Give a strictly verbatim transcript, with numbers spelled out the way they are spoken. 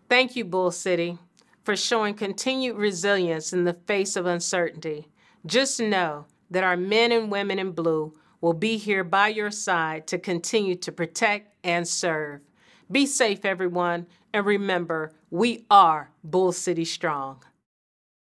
Thank you, Bull City, for showing continued resilience in the face of uncertainty. Just know that our men and women in blue will be here by your side to continue to protect and serve. Be safe, everyone, and remember, we are Bull City Strong.